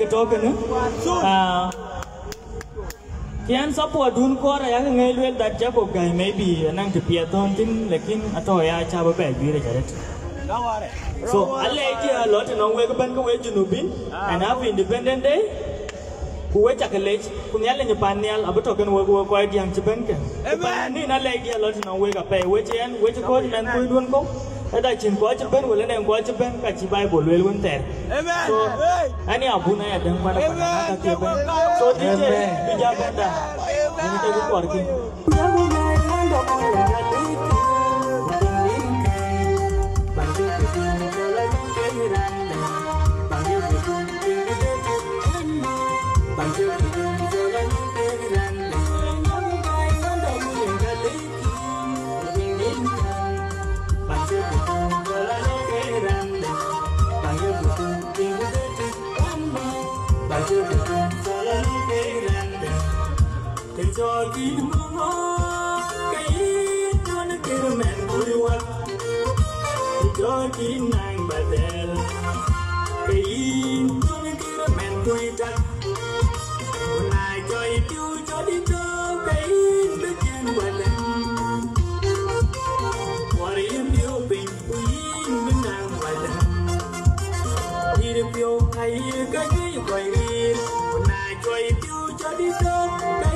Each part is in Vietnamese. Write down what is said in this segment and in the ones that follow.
token kian support dun ko ra yang ngai that Jacob guy maybe nang te piaton tin lekin ato ya cha ba pe gi re charet so alle ji a lot no we ko ban ko we junubin and have independent day ku we chakalej ku nyale ni panial abato kan we ko yang chiben ke ni na le gi a lot no we ka pe we chen we ko men ku dun ko ada chin ko chiben wala ne ko chiben ka chi bible we won ter so ani abuna ya dan pada ka ke ben so dj bija benda ini te ko arki Jogi mama, kay tuan kiramen buat, jogi nang badel, kay tuan kiramen buat, unai joy piu jadi tu kay bejan badan, waria piu ping puin benang badan, hidup piu kay kay kay unai joy piu jadi tu kay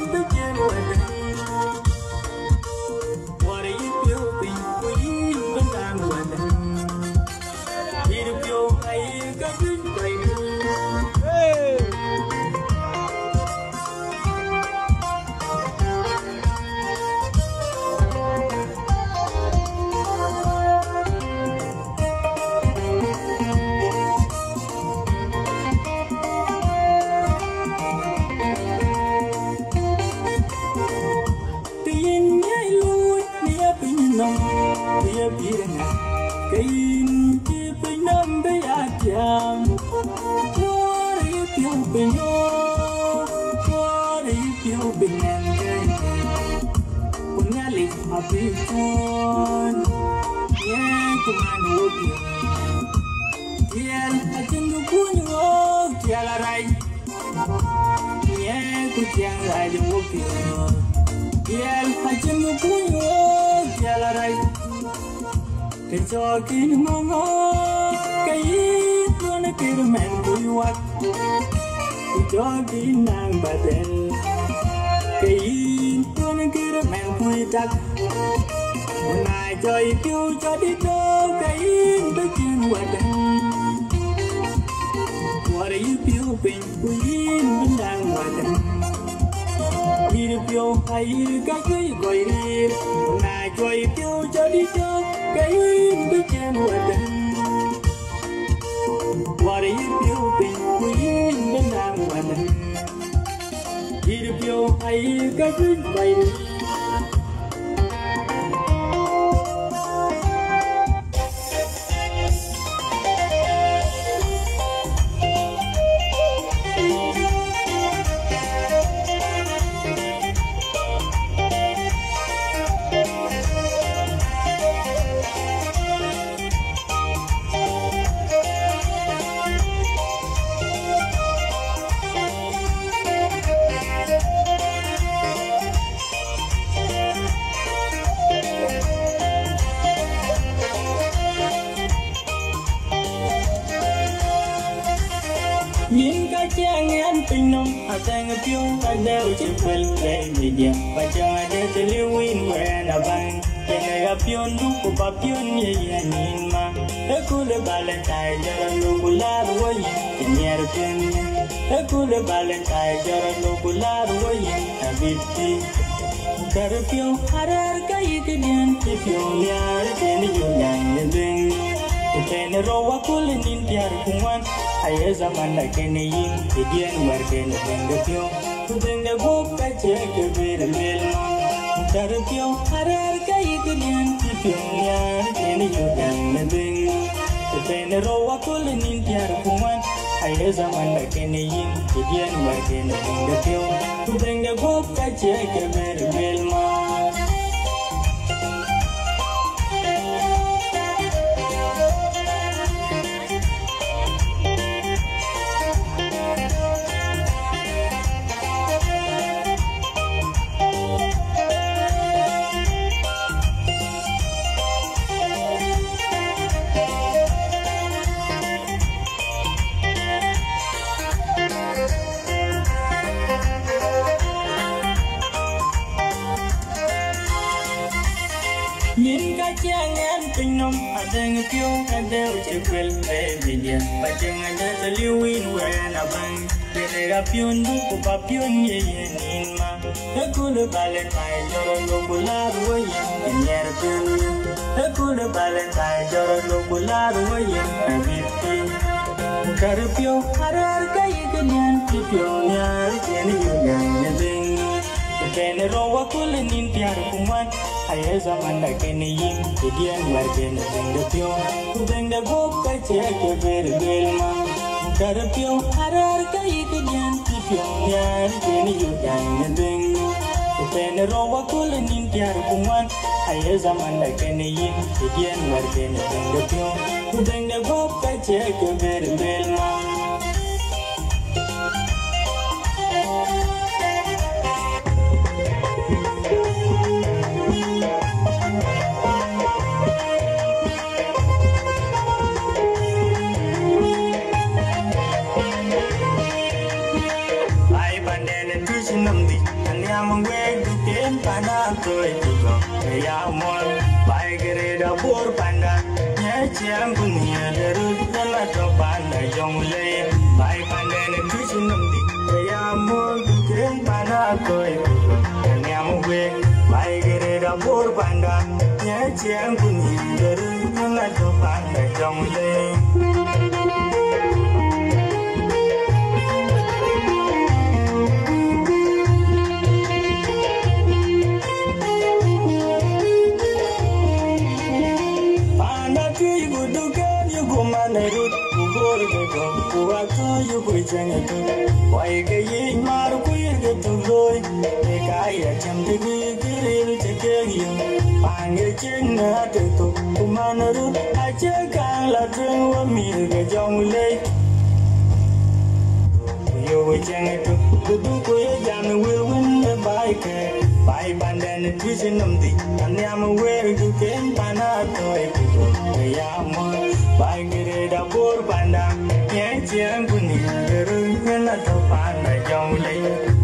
Jogging mama, kay tuan kiramen buat, jogging nang badel, kay tuan kiramen buat, unai joy piu jadi tu kay bejan badan, waria piu ping puin benang badan, hidup piu kay kay kay unai joy piu jadi tu kay bejan badan, waria piu ping puin benang badan, hidup piu kay kay nhìn cái chàng anh tình nồng à sang phiêu anh đeo chiếc phơi để về nhà và chờ để tới lưu in về nào bằng để ngày gặp phiêu lúc của bà phiêu như vậy nhìn mà để cô lấy bà lên tài cho ra lúc của la rồi thì nhà được tiền để cô lấy bà lên tài cho ra lúc của la rồi à biết đi cả được phiêu hai cái điện thì phiêu nhà để nên nhiều nhà nên đừng Kene rowa kule nintiar kuman Aye zaman na kene yin Idian war kene bende pyo Bende gop kache ke vere melma Tare pyo harar ka ikidian Pyo nyar kene yodan na ding Kene rowa kule nintiar kuman Aye zaman na kene yin Idian war kene bende pyo Bende gop kache ke vere melma pinom adeng pio ade uchepel media pacheng ade taliwin wena bang benega pion du ko papion ye ninma ekule valentine joro lokular woyen nyer pin ekule valentine joro lokular woyen abiti karpio harar kai kenyan pio nyar ken yugan nedeng ken rowa kulenin piar kumat Aye zaman da kene yim Kedian war kene Dengda pio Dengda gop kache ke berbelma Kara pio harar kai kedian Pio nyar kene yudan deng Kene rowa kule nin tiar kuman Aye zaman da kene yim Kedian war kene Dengda pio Dengda gop kache ke berbelma Por panda, nyeciam punya derut dalam panda jongle, baik panda netusin namdi, kaya mul keren panda koi, nyam gue, baik gereda por panda, nyeciam punya derut dalam panda jongle. You put it why gay maru get to loy the guy attempt to be real to get you find a chin at the top kumanaru I check la drink with me the young lake you were jang to do young will win the bike by bandan and vision of the and I'm aware you can pan out the yam by get a poor panda. Chiang puni derun na to pan na jong lei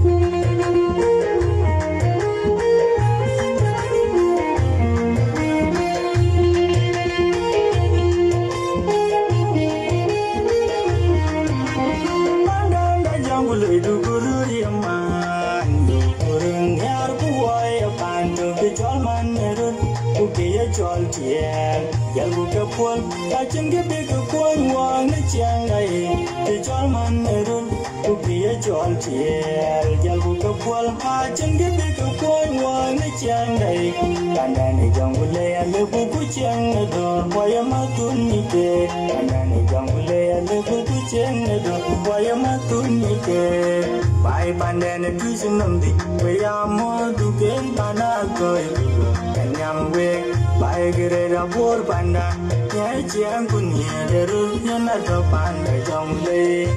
pandang da jong lei du guru yaman urung yar buai pan tu ke chol man derun ku ke ya chol tiel yal bu ka pol ka ching ke be ka pol wang na chiang dai ke chol man derun ku ke ya chol tiel yal bu ka pol ka ching ke be ka pol wang na chiang dai kanda ne jong le ale bu ku chiang na do boya ma tun ni ke kanda ne jong le ale bu ku chiang na do boya ma tun ni ke bai pande ne tu sin nam di we ya mo du ken pana koi kanyam we bai gere da bor panda ya chiang kun ye deru na to panda jong le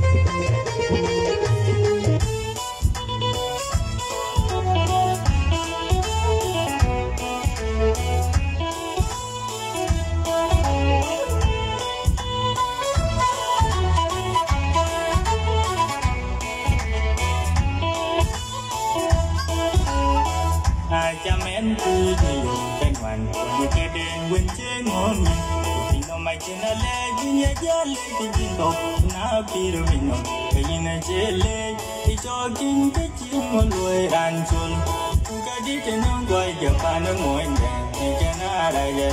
Chamen tu diyo kenwan ni keden wenche ngoni tino mai chena le jinya jale tindo na piru mino kayina jele ichokin kechimo loi ranchul kadi tenong goi japana moinga kena raga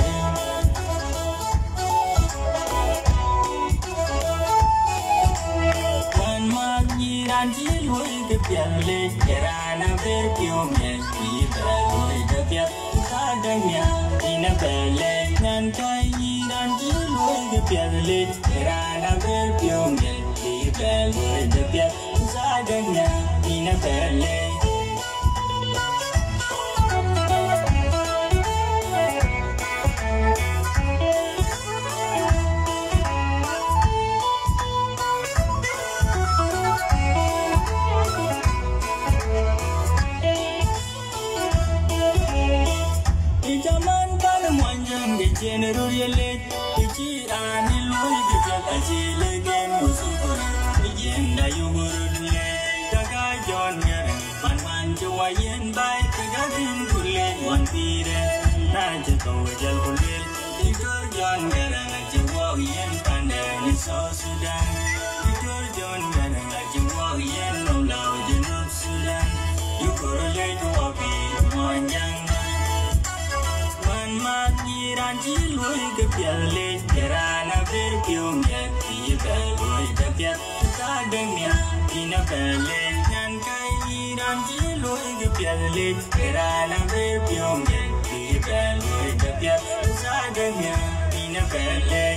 kan magi ranchi loi ke piale kerana berpio mes Kadangnya ina bele nan kai dan jiluai ke piale kerana berpiong di bele depiat kadangnya ina bele General yele ichirani lui gita chile gen musukuri yenda yugurule daga jon gere man juwayen bai daga din kulle wan pire na jato jal kulle John Garang at your warrior and in South Sudan. Little John Garang at your warrior no loud in North Sudan. You correlate to a bit one young. One month year and you look at your late, Garana very young, yet the bell with the cat, Tadamia, in a belly, and Kair and you look at your late, Garana very young, yet the bell with the cat, Tadamia, in a belly.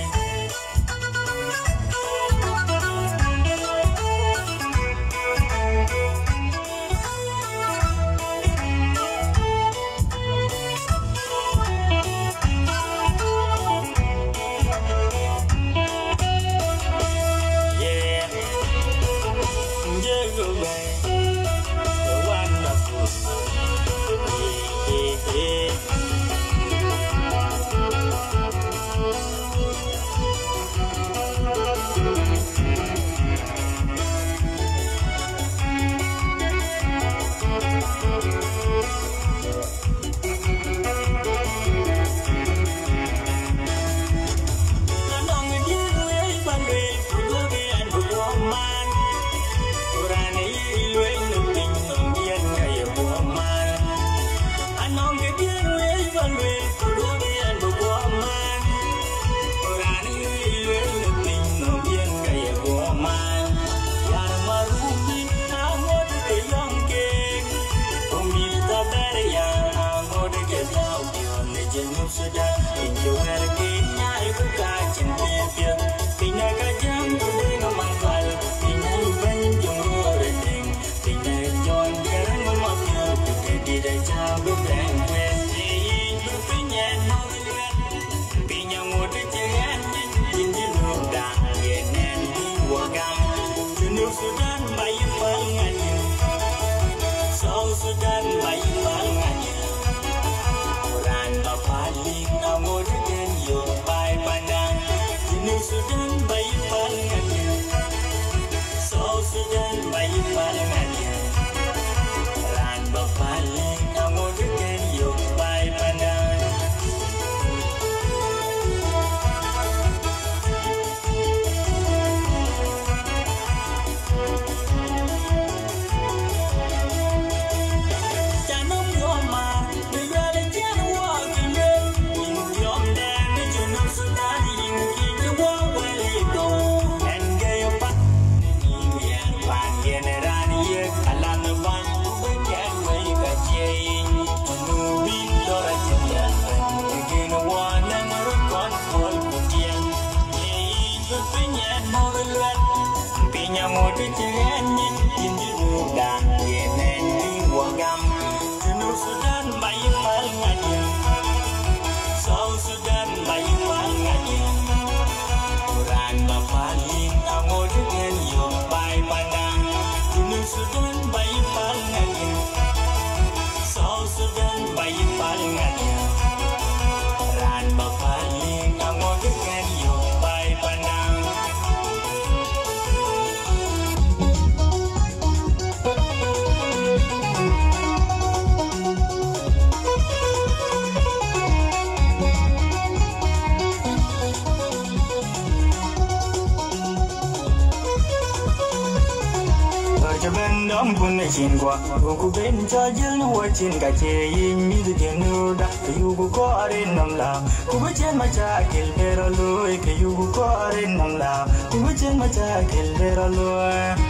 Chin qua, ku ben cha jil no chin ka che yin mi de nu da yu ku ko are nam la ku be chen ma cha kil bero lo ke yu ku ko are nam la ku be chen ma cha kil bero lo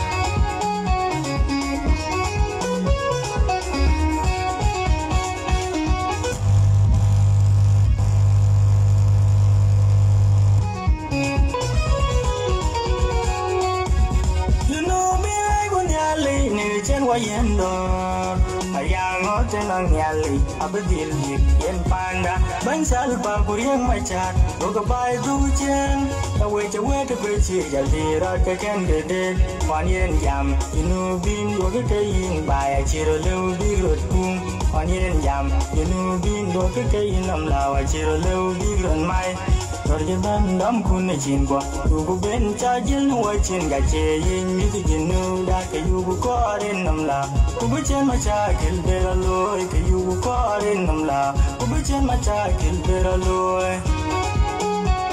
yendo ayang otenang nyali abdil yen panda bansal pa kuriang machat go bai du chen awe chawe te pechi jalira ka ken de wan yen jam inu bin go ke yin bai chiro lu bi rot kum wan yen jam inu bin go ke yin nam lawa chiro lu bi ron mai Torjaban dam kun chin kwa yubu ben cha jil nuwa chin ga che yin mi ti jinu da ke yubu ko ren nam la kubu chen ma cha kil bera loy ke yubu ko ren nam la kubu chen ma cha kil bera loy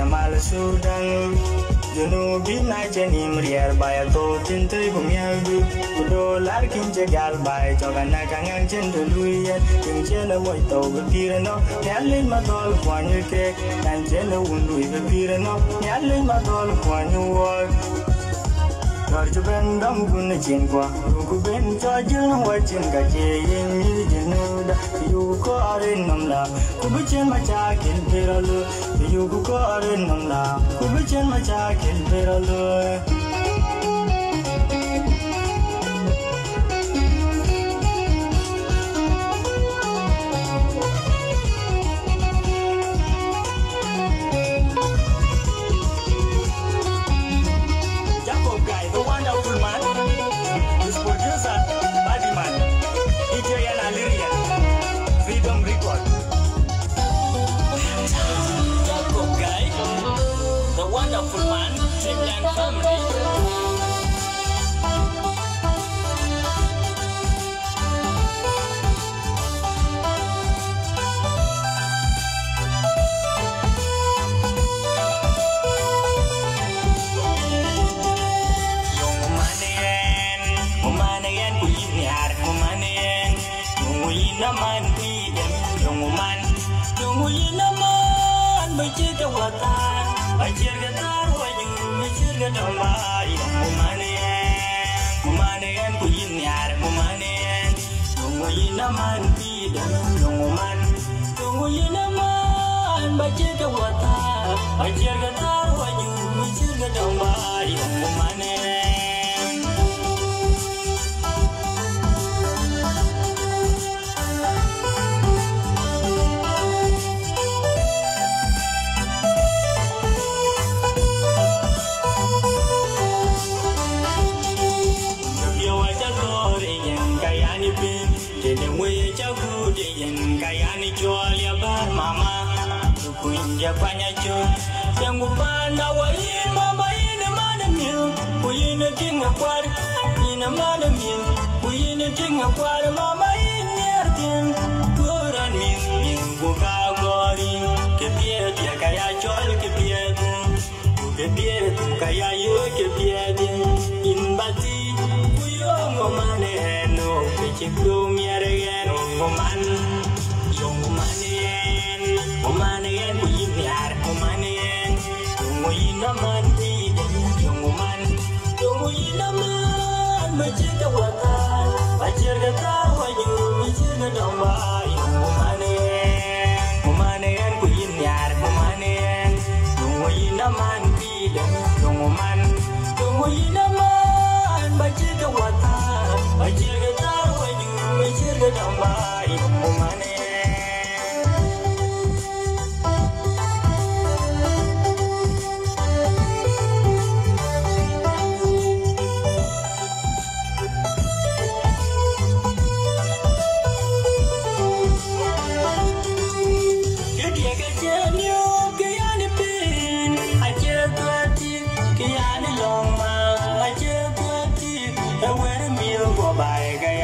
Shamal Sudan. Junubi Najani Mriar by a totin Tribumiagu, Udo Larkin Jagal by Joganakan Gentle Louis, in Jella White over Pirano, Yalin Madol, one you cake, and Jella Wundu with Pirano, Yalin Madol, one you walk. George Ben Dong Chingua, who been charging watching Gachi, you call in Namla, Kubuchin Machak in Piralo, you call in Namla, Kubuchin Machak in Piralo. Wonderful man, Dreamland family. I cheer the tar when you cheer the Tomari, Mumane and Queen Yar, Mumane, Tumuina man, feed no man, Tumuina man, but cheer the water. I cheer the tar when you cheer the Tomari, Mumane. Ya panyacho yang upanda wa yin mama yin mana mil yin tinga kwar yin mana mil yin tinga kwar mama yin yertin kuran min buka gori ke pied ya kaya chol ke pied kaya yo ke pied in bati kuyo ngomane no ke chiklo miare no ngoman yo ngomane Naman tidak cunguman, naman macam tawatan, macam kata wajib macam domba. Kumanen kuin yar kumanen, naman tidak cunguman, naman macam tawatan, macam kata wajib macam domba. By